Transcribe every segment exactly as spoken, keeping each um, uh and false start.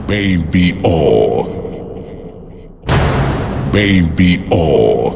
Bem-vi-ó. Bem-vi-ó.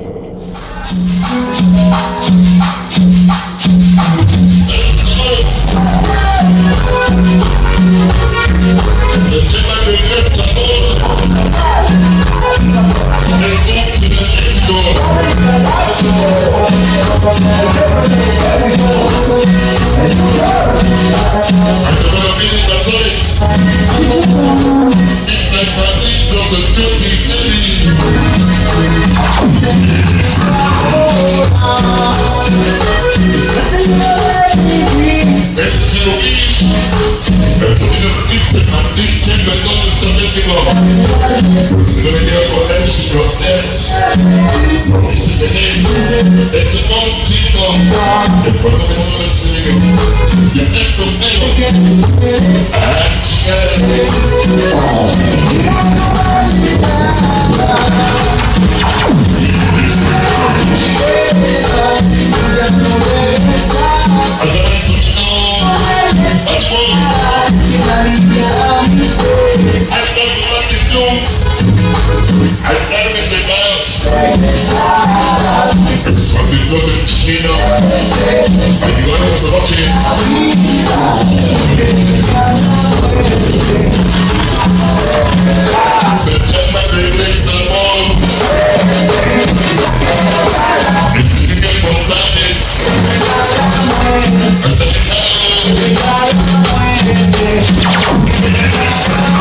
It's a long team of cuando me muevo este niño y el negro ayudarnos a noche. Se llama Regresa Amor. Es Miguel González. Hasta que